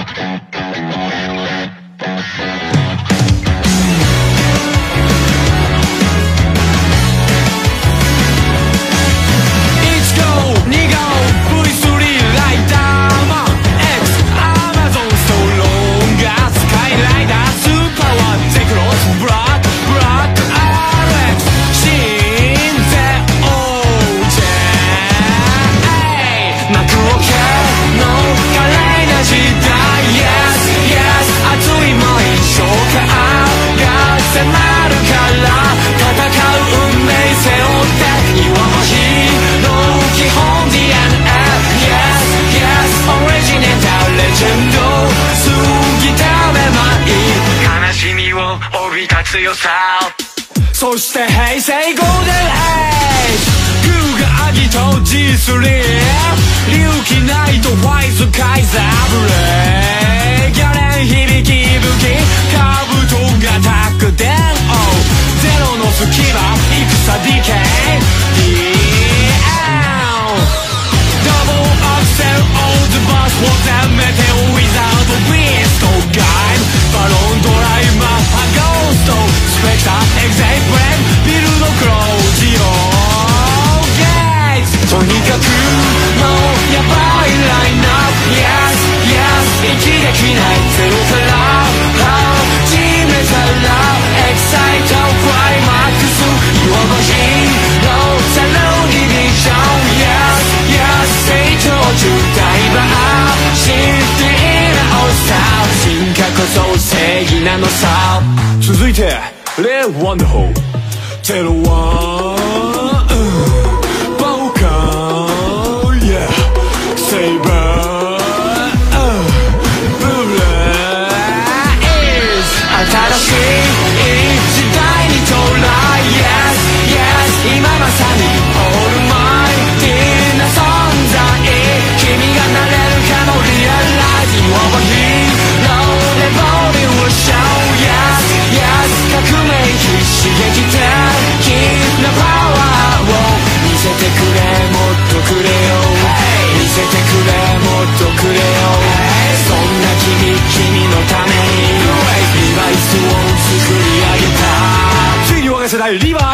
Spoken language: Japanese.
そして平成ゴールデンエイジグーがアギト G3 隆起ナイトファイズカイザーブレイギャレン響き武器カブトがタック電王ゼロの隙間戦ディケイダブルアクセルオーズバスを全めてウィザードビーストガイドバロンドライマーゴーストスペクターエグゼイブレンビルドクロージオゲイツとにかくもうヤバいラインナップ Yes Yes 息できないゼロから始めたらエキサイトクライマックス You are my hero ゼロディビジョン Yes Yes 成長中ダイバーシティなおさ進化こそ正義なのさ続いてレイワンダホーゼロワンバオカー Yeah セイバーブレイズ新しい時代に到来 Yes Yes 今まさにオールマイティーな存在君がなれるかも Realize You are a hero Revolution Yes Yes 革命的刺激的なパワーを見せてくれもっとくれよ見せてくれもっとくれよそんな君のためにリバイスを作り上げたついに我が世代リバ